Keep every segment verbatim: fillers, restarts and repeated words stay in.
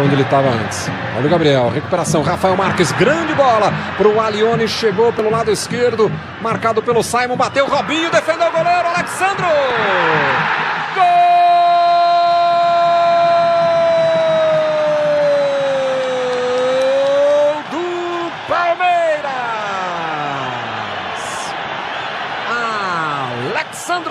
onde ele estava antes. Olha o Gabriel, recuperação, Rafael Marques, grande bola para o Alione, chegou pelo lado esquerdo, marcado pelo Simon, bateu, Robinho, defendeu o goleiro, Alexandro! Gol! Alexandro,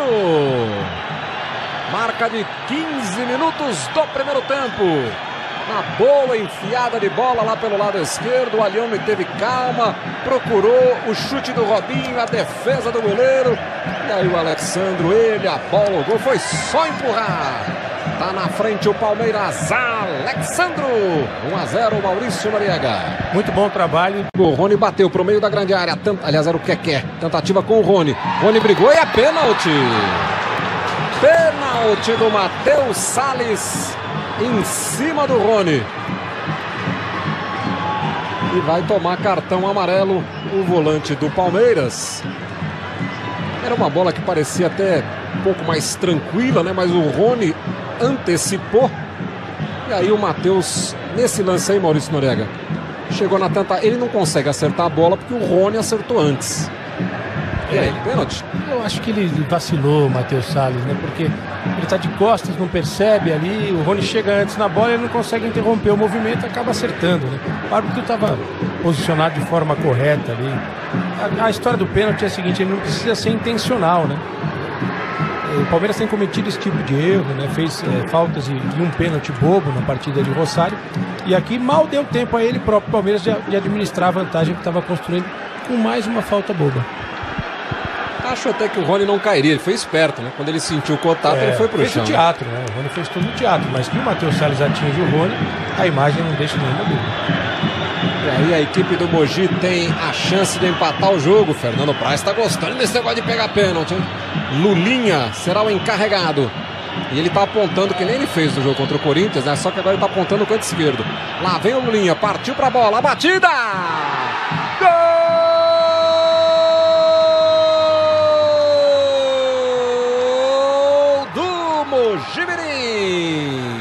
marca de quinze minutos do primeiro tempo. Uma boa enfiada de bola lá pelo lado esquerdo. O Alione teve calma, procurou o chute do Robinho, a defesa do goleiro. E aí o Alexandro, ele, a bola, o gol foi só empurrar. Tá na frente o Palmeiras, Alexandro. um a zero, Maurício Noriega. Muito bom trabalho. O Rony bateu pro meio da grande área. Tant... Aliás, era o Keké. Tentativa com o Rony. Rony brigou e é pênalti. Pênalti do Matheus Salles em cima do Rony. E vai tomar cartão amarelo o volante do Palmeiras. Era uma bola que parecia até um pouco mais tranquila, né? Mas o Rony antecipou. E aí o Matheus, nesse lance aí, Maurício Noriega, chegou na tanta... Ele não consegue acertar a bola porque o Rony acertou antes. E aí, pênalti? Eu acho que ele vacilou, o Matheus Salles, né? Porque ele tá de costas, não percebe ali. O Rony chega antes na bola, ele não consegue interromper o movimento, acaba acertando, né? O árbitro estava posicionado de forma correta ali. A, a história do pênalti é a seguinte: ele não precisa ser intencional, né? O Palmeiras tem cometido esse tipo de erro, né? Fez é, faltas de, de um pênalti bobo na partida de Rosário. E aqui mal deu tempo a ele próprio Palmeiras de, de administrar a vantagem que estava construindo com mais uma falta boba. Acho até que o Rony não cairia, ele foi esperto, né? Quando ele sentiu o contato, é, ele foi pro fez chão. Fez o teatro, né? O Rony fez todo o teatro, mas que o Matheus Salles atinge o Rony, a imagem não deixa nenhuma dúvida. E aí a equipe do Mogi tem a chance de empatar o jogo. Fernando Praz está gostando desse negócio de pegar pênalti, hein? Lulinha será o encarregado. E ele está apontando, que nem ele fez no jogo contra o Corinthians, né? Só que agora ele está apontando o canto esquerdo. Lá vem o Lulinha, partiu pra bola, a batida! Gol! Mogi-Mirim.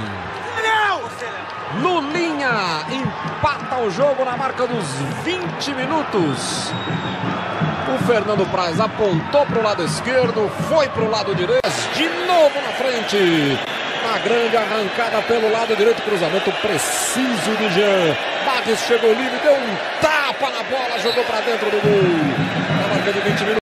Lulinha empata o jogo na marca dos vinte minutos. O Fernando Praz apontou para o lado esquerdo, foi para o lado direito, de novo na frente. Uma grande arrancada pelo lado direito, cruzamento preciso do Jean. Barres chegou livre, deu um tapa na bola, jogou para dentro do gol. Na marca de vinte minutos.